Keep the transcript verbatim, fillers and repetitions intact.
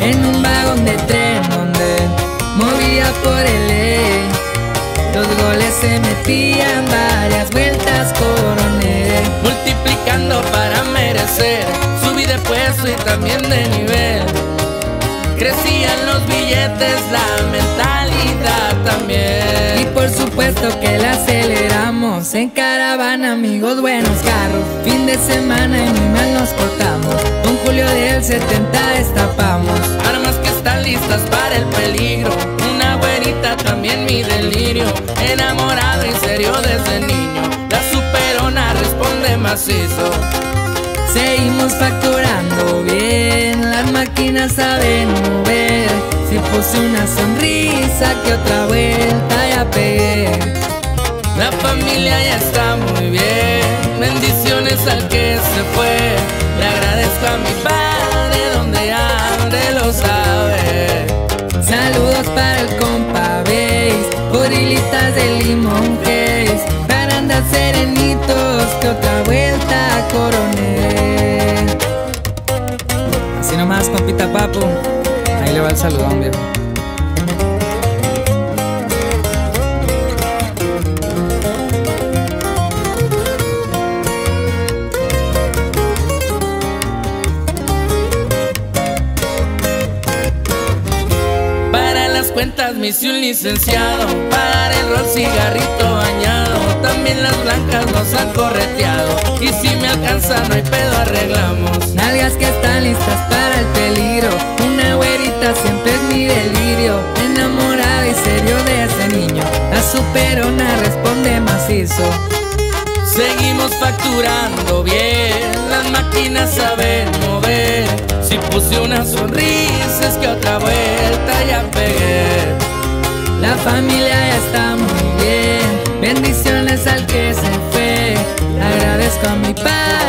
en un vagón de tren donde movía por el E. Los goles se metían, varias vueltas coroné, multiplicando para merecer, subí de puesto y también de nivel. Crecían los billetes, la mentalidad también. Y por supuesto que la aceleramos, en caravana, amigos, buenos carros. Fin de semana y muy mal nos portamos, con Julio del setenta destapamos. Armas que están listas para el peligro, una güerita también mi delirio. Enamorado en serio desde niño, la superona responde macizo. Seguimos facturando bien, las máquinas saben mover. Si puse una sonrisa, que otra vuelta ya pegué. La familia ya está muy bien, bendiciones al que se fue. Le agradezco a mi padre, donde ande lo sabe. Saludos para el compa Base, gorilitas de Limón Case, para andar serenitos, que otra vuelta coroné. Así nomás, compita Papu, ahí le va el saludón, viejo. Cuentas me hice un licenciado, para el rol cigarrito bañado, también las blancas nos han correteado, y si me alcanza no hay pedo, arreglamos. Nalgas que están listas para el peligro, una güerita siempre es mi delirio. Enamorada y serio de ese niño, la superona responde macizo. Seguimos facturando bien, las máquinas saben mover. Si puse una sonrisa es que otra vuelta ya pegué. La familia ya está muy bien, bendiciones al que se fue. Agradezco a mi padre